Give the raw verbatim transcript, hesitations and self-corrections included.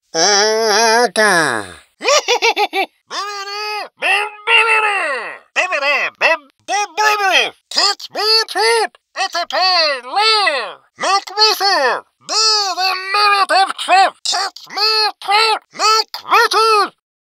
Aga. Catch me a trip. It's a pain. Live. Make reason. Be the narrative trip. Catch me